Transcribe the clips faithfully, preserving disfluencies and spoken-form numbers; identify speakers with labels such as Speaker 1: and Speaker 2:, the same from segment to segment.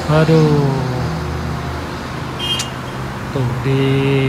Speaker 1: Waduh, tuh di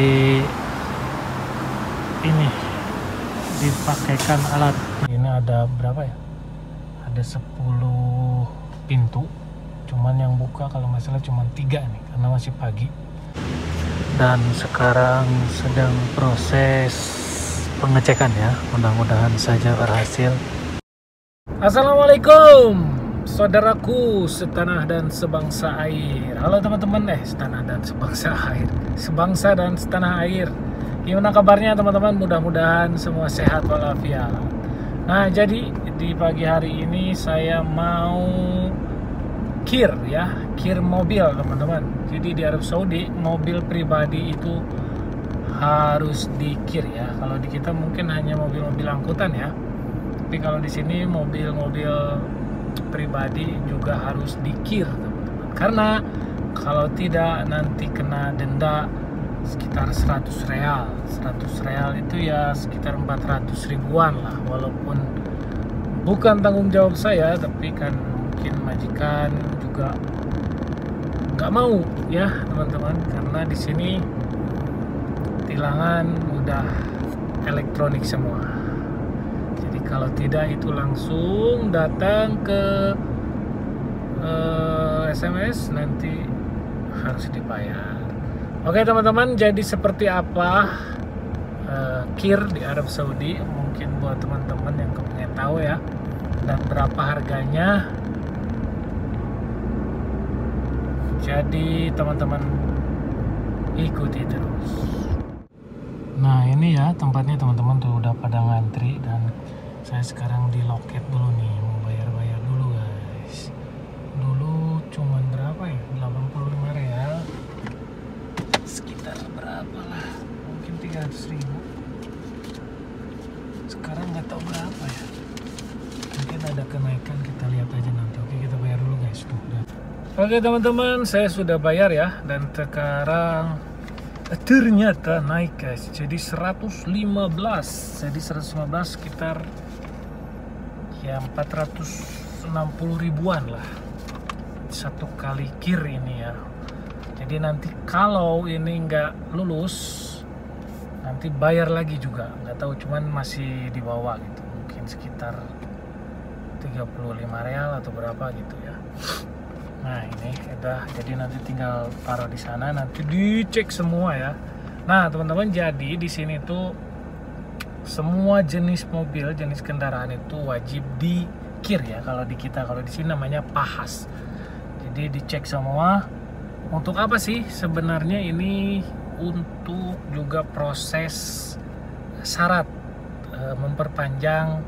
Speaker 1: ini dipakaikan alat. Ini ada berapa ya? Ada sepuluh pintu. Cuman yang buka kalau nggak salah cuma tiga nih karena masih pagi. Dan sekarang sedang proses pengecekan ya. Mudah-mudahan saja berhasil. Assalamualaikum saudaraku setanah dan sebangsa air. Halo teman-teman, eh setanah dan sebangsa air, sebangsa dan setanah air. Gimana kabarnya teman-teman? Mudah-mudahan semua sehat walafiat. Nah, jadi di pagi hari ini saya mau kir ya, kir mobil teman-teman. Jadi di Arab Saudi mobil pribadi itu harus dikir ya. Kalau di kita mungkin hanya mobil-mobil angkutan ya. Tapi kalau di sini mobil-mobil pribadi juga harus dikir teman-teman. Karena kalau tidak nanti kena denda sekitar seratus real. seratus real itu ya sekitar empat ratus ribuan lah. Walaupun bukan tanggung jawab saya, tapi kan mungkin majikan juga nggak mau ya teman-teman. Karena di sini tilangan udah elektronik semua. Kalau tidak itu langsung datang ke uh, S M S, nanti harus dibayar. Oke teman-teman, jadi seperti apa uh, kir di Arab Saudi? Mungkin buat teman-teman yang pengen tahu ya, dan berapa harganya. Jadi teman-teman ikuti terus. Nah ini ya tempatnya teman-teman tuh udah pada ngantri, dan saya sekarang di loket dulu nih, mau bayar-bayar dulu guys. Dulu cuman berapa ya? delapan puluh lima real. Sekitar berapa lah? Mungkin tiga ratus ribu. Sekarang nggak tahu berapa ya. Mungkin ada kenaikan, kita lihat aja nanti. Oke, kita bayar dulu guys. Tuh, udah. Oke teman-teman, saya sudah bayar ya, dan sekarang ternyata naik guys. Jadi seratus lima belas. Jadi seratus lima belas sekitar ya empat ratus enam puluh ribuan lah satu kali kir ini ya. Jadi nanti kalau ini nggak lulus nanti bayar lagi juga, nggak tahu, cuman masih di bawah gitu, mungkin sekitar tiga puluh lima real atau berapa gitu ya. Nah ini udah, jadi nanti tinggal taruh di sana, nanti dicek semua ya. Nah teman-teman, jadi di sini tuh semua jenis mobil, jenis kendaraan itu wajib dikir ya. Kalau di kita, kalau di sini namanya pahas. Jadi dicek semua. Untuk apa sih sebenarnya ini? Untuk juga proses syarat e, memperpanjang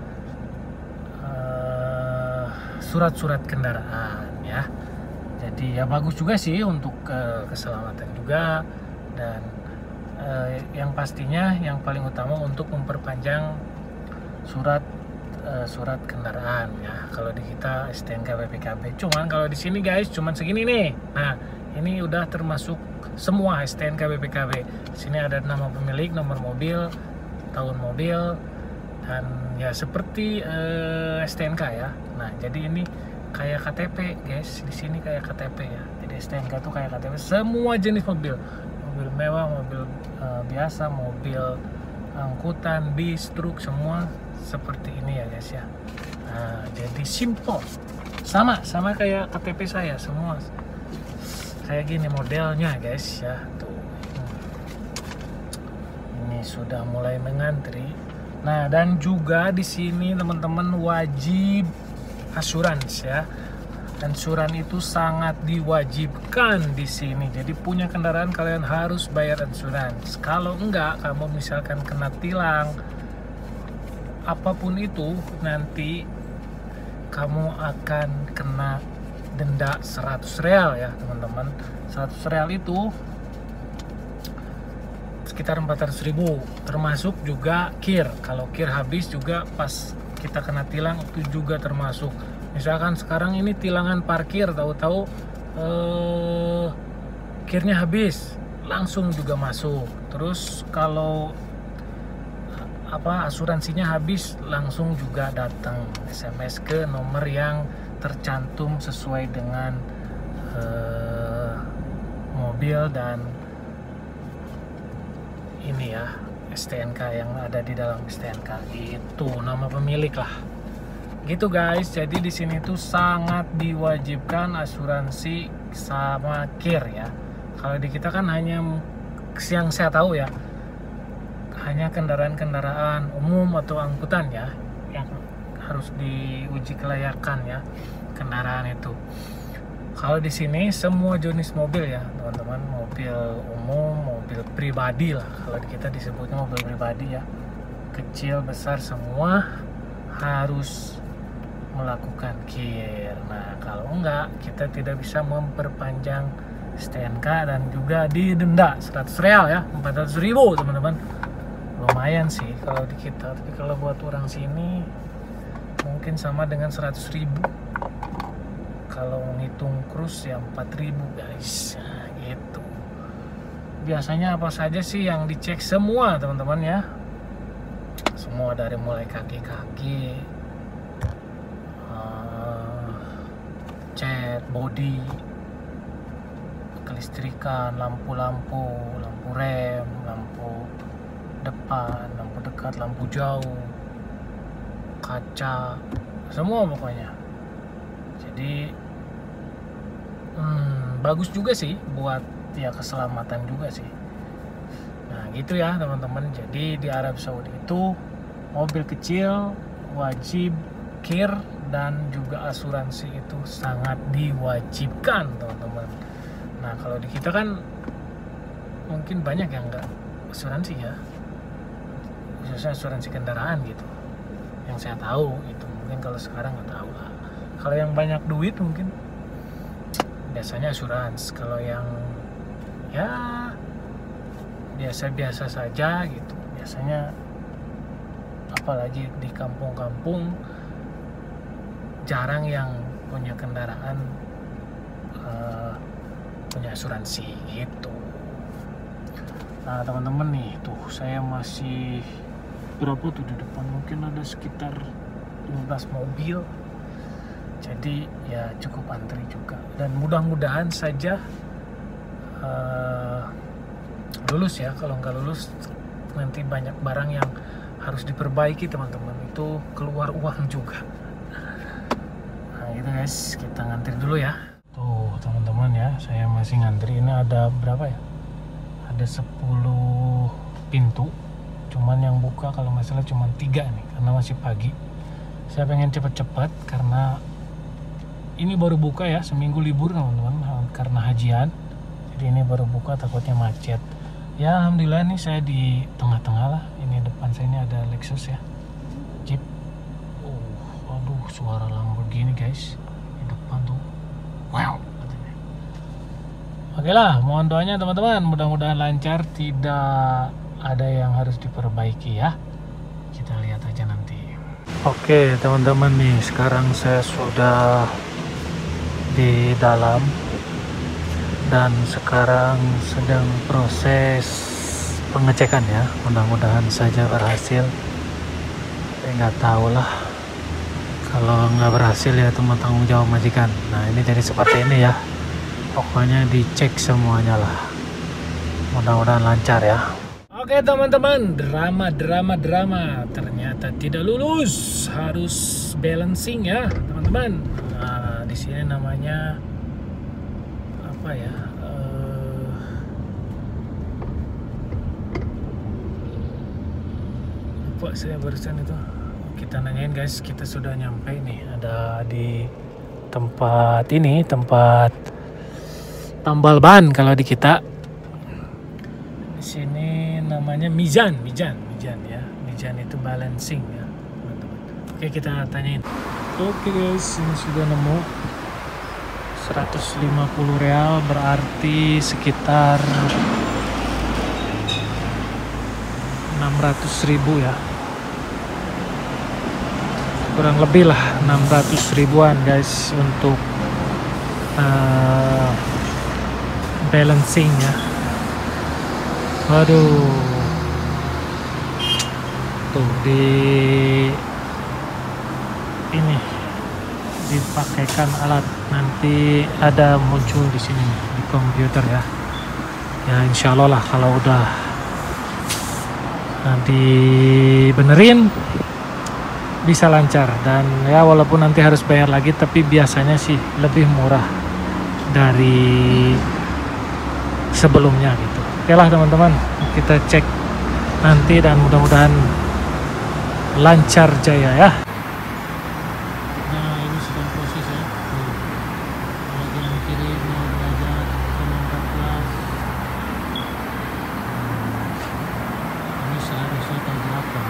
Speaker 1: surat-surat e, kendaraan ya. Jadi ya bagus juga sih untuk e, keselamatan juga, dan Uh, yang pastinya yang paling utama untuk memperpanjang surat uh, surat kendaraan ya. Kalau di kita S T N K B P K B. Cuman kalau di sini guys cuman segini nih. Nah, ini udah termasuk semua S T N K B P K B. Di sini ada nama pemilik, nomor mobil, tahun mobil, dan ya seperti uh, S T N K ya. Nah, jadi ini kayak K T P guys. Di sini kayak K T P ya. Jadi S T N K itu kayak K T P, semua jenis mobil. Mobil mewah, mobil uh, biasa, mobil angkutan, bis, truk, semua seperti ini ya guys ya. Nah, jadi simple, sama sama kayak K T P saya, semua kayak gini modelnya guys ya. Tuh, ini sudah mulai mengantri. Nah, dan juga di sini teman-teman wajib asuransi ya. Ansuran itu sangat diwajibkan di sini. Jadi punya kendaraan kalian harus bayar ansuransi. Kalau enggak, kamu misalkan kena tilang apapun itu, nanti kamu akan kena denda seratus real ya teman-teman. seratus real itu sekitar empat ratus ribu, termasuk juga kir. Kalau kir habis juga pas kita kena tilang itu juga termasuk. Misalkan sekarang ini tilangan parkir, tahu-tahu eh, kirnya habis, langsung juga masuk. Terus kalau apa asuransinya habis, langsung juga datang S M S ke nomor yang tercantum sesuai dengan uh, mobil dan ini ya S T N K yang ada di dalam S T N K itu nama pemilik lah. Gitu guys. Jadi di sini tuh sangat diwajibkan asuransi sama kir ya. Kalau di kita kan hanya yang saya tahu ya, hanya kendaraan-kendaraan umum atau angkutan ya yang harus diuji kelayakan ya kendaraan itu. Kalau di sini semua jenis mobil ya teman-teman, mobil umum, mobil pribadi lah. Kalau di kita disebutnya mobil pribadi ya, kecil besar semua harus melakukan kir. Nah kalau enggak, kita tidak bisa memperpanjang S T N K dan juga didenda seratus real ya, empat ratus ribu teman-teman. Lumayan sih kalau di kita, tapi kalau buat orang sini mungkin sama dengan seratus ribu. Kalau ngitung cruise ya empat ribu guys. Nah, gitu. Biasanya apa saja sih yang dicek semua teman-teman ya? Semua dari mulai kaki-kaki, uh, cat, body, kelistrikan, lampu-lampu, lampu rem, lampu depan, lampu dekat, lampu jauh, kaca, semua pokoknya. Jadi hmm, bagus juga sih buat ya keselamatan juga sih. Nah gitu ya teman-teman. Jadi di Arab Saudi itu mobil kecil wajib kir dan juga asuransi itu sangat diwajibkan teman-teman. Nah kalau di kita kan mungkin banyak yang enggak asuransi ya, khususnya asuransi kendaraan gitu yang saya tahu itu. Mungkin kalau sekarang nggak tahu lah. Kalau yang banyak duit mungkin biasanya asuransi. Kalau yang ya biasa-biasa saja gitu, biasanya apalagi di kampung-kampung jarang yang punya kendaraan uh, punya asuransi gitu. Nah teman-teman nih, tuh saya masih berapa tuh di depan, mungkin ada sekitar lima belas mobil. Jadi ya cukup antri juga. Dan mudah-mudahan saja uh, lulus ya. Kalau nggak lulus nanti banyak barang yang harus diperbaiki teman-teman. Itu keluar uang juga. Nah gitu guys, kita ngantri dulu ya. Tuh teman-teman ya, saya masih ngantri. Ini ada berapa ya? Ada sepuluh pintu, cuman yang buka kalau nggak salah cuma tiga nih karena masih pagi. Saya pengen cepet-cepet karena ini baru buka ya, seminggu libur teman-teman karena hajian. Jadi ini baru buka, takutnya macet. Ya alhamdulillah nih saya di tengah-tengah lah. Ini depan saya ini ada Lexus ya, Jeep. Oh, aduh suara Lamborghini guys di depan tuh. Wow. Oke lah, mohon doanya teman-teman, mudah-mudahan lancar, tidak ada yang harus diperbaiki ya. Kita lihat aja nanti. Oke teman-teman nih, sekarang saya sudah di dalam dan sekarang sedang proses pengecekan ya. Mudah-mudahan saja berhasil. Saya nggak tahu lah, kalau nggak berhasil ya teman tanggung jawab majikan. Nah ini jadi seperti ini ya. Pokoknya dicek semuanya lah. Mudah-mudahan lancar ya. Oke teman-teman, drama drama drama ternyata tidak lulus, harus balancing ya teman-teman. Nah, di sini namanya apa ya? Uh, lupa saya barusan itu. Kita nanyain guys, kita sudah nyampe nih. Ada di tempat ini, tempat tambal ban kalau di kita. Di sini namanya mizan, mizan, mizan ya. Mizan itu balancing ya, teman-teman. Oke, kita tanyain. Oke guys, ini sudah nemu seratus lima puluh real, berarti sekitar enam ratus ribu ya. Kurang lebih lah enam ratus ribuan guys untuk uh, balancing ya. Waduh, tuh di ini dipakaikan alat nanti ada muncul di sini di komputer ya. Ya insya Allah lah kalau udah nanti benerin bisa lancar, dan ya walaupun nanti harus bayar lagi tapi biasanya sih lebih murah dari sebelumnya gitu. Oke lah teman-teman, kita cek nanti dan mudah-mudahan lancar jaya ya. Nah ini sedang proses ya. Kalau yang kiri nol derajat koma empat belas. Ini seharusnya tabrakan.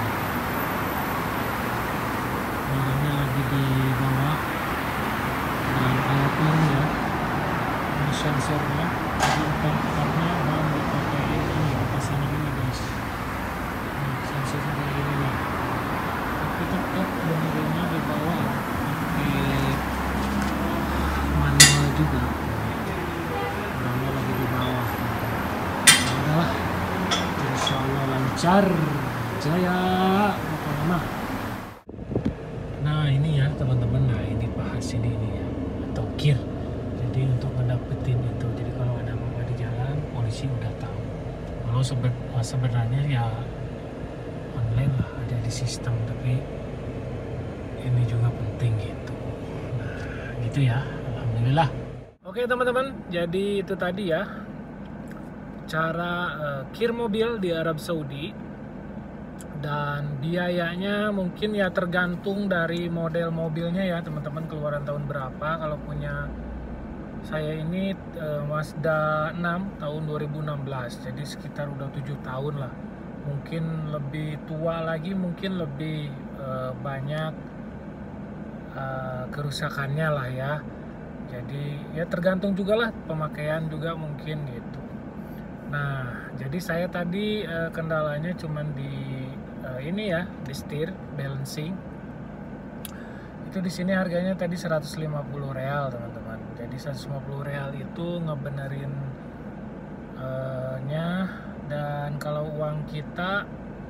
Speaker 1: Barangnya lagi di bawah dan alatnya ya. Ini sensornya. Jadi karena bahan dipakai ini pasang ini guys. Nah, sensornya kayak ini nih. Tapi tetap benerinnya di bawah ya. Pakai manual juga. Barangnya lagi di bawah. Nah, insya Allah lancar jaya pokoknya mah. Nah ini ya teman-teman, nah ini bahas ini ini ya, atau kir. Jadi untuk ngedapetin itu, jadi kalau ada apa-apa di jalan polisi udah tahu. Kalau seben sebenarnya ya online lah, ada di sistem, tapi ini juga penting gitu. Nah gitu ya, alhamdulillah. Oke teman-teman, jadi itu tadi ya cara uh, kir mobil di Arab Saudi. Dan biayanya mungkin ya tergantung dari model mobilnya ya teman-teman, keluaran tahun berapa. Kalau punya saya ini uh, Mazda enam tahun dua ribu enam belas, jadi sekitar udah tujuh tahun lah. Mungkin lebih tua lagi, mungkin lebih uh, banyak uh, kerusakannya lah ya. Jadi ya tergantung juga lah, pemakaian juga mungkin gitu. Nah jadi saya tadi uh, kendalanya cuman di uh, ini ya, di setir balancing. Itu di sini harganya tadi seratus lima puluh real teman-teman. Jadi seratus lima puluh real itu ngebenerin uh, nya, dan kalau uang kita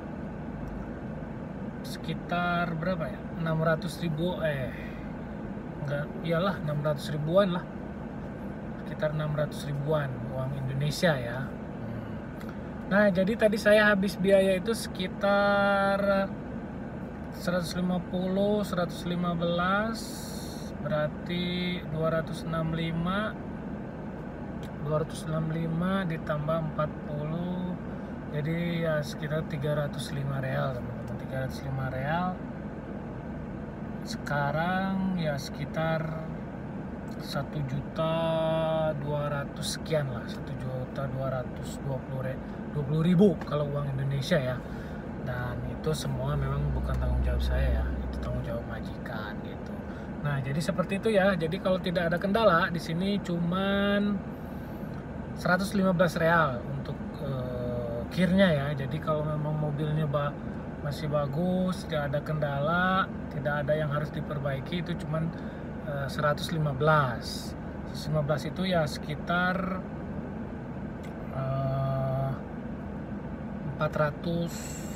Speaker 1: sekitar berapa ya, enam ratus ribu eh enggak, iyalah enam ratus ribuan lah, sekitar enam ratus ribuan uang Indonesia ya. Nah jadi tadi saya habis biaya itu sekitar seratus lima puluh, seratus lima belas, berarti dua ratus enam puluh lima, dua ratus enam puluh lima ditambah empat puluh, jadi ya sekitar tiga ratus lima real teman-teman. Tiga ratus lima real sekarang ya sekitar satu juta dua ratus sekian lah, satu juta dua ratus dua puluh ribu kalau uang Indonesia ya. Dan itu semua memang bukan tanggung jawab saya ya, itu tanggung jawab majikan gitu. Nah jadi seperti itu ya. Jadi kalau tidak ada kendala di sini cuman seratus lima belas real untuk uh, kirnya ya. Jadi kalau memang mobilnya ba masih bagus, tidak ada kendala, tidak ada yang harus diperbaiki, itu cuman uh, seratus lima belas. seratus lima belas itu ya sekitar uh, empat ratus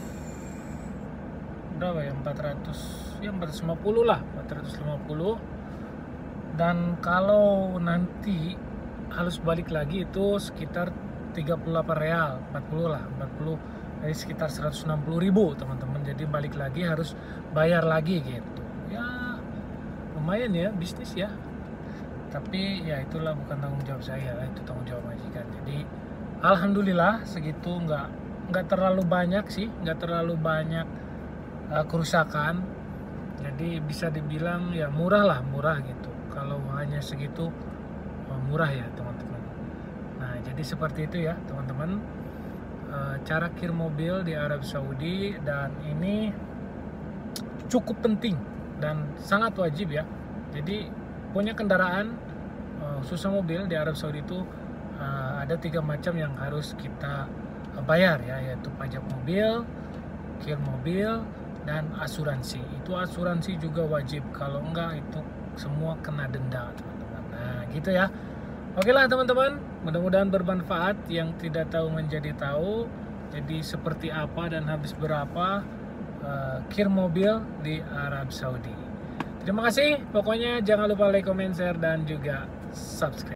Speaker 1: berapa ya, empat ratus ya empat ratus lima puluh lah, empat ratus lima puluh. Dan kalau nanti harus balik lagi itu sekitar tiga puluh delapan real, empat puluh lah, empat puluh, jadi sekitar seratus enam puluh ribu teman-teman. Jadi balik lagi harus bayar lagi gitu ya, lumayan ya bisnis ya. Tapi ya itulah bukan tanggung jawab saya, itu tanggung jawab majikan. Jadi alhamdulillah segitu, nggak nggak terlalu banyak sih, nggak terlalu banyak uh, kerusakan. Jadi bisa dibilang ya murah lah, murah gitu. Kalau hanya segitu uh, murah ya teman-teman. Nah jadi seperti itu ya teman-teman, uh, cara kir mobil di Arab Saudi. Dan ini cukup penting dan sangat wajib ya. Jadi punya kendaraan khususnya mobil di Arab Saudi itu uh, ada tiga macam yang harus kita uh, bayar ya, yaitu pajak mobil, kir mobil, dan asuransi. Itu asuransi juga wajib, kalau enggak itu semua kena denda teman-teman. Nah gitu ya. Oke lah teman-teman, mudah-mudahan bermanfaat. Yang tidak tahu menjadi tahu. Jadi seperti apa dan habis berapa uh, kir mobil di Arab Saudi. Terima kasih. Pokoknya jangan lupa like, comment, share, dan juga subscribe.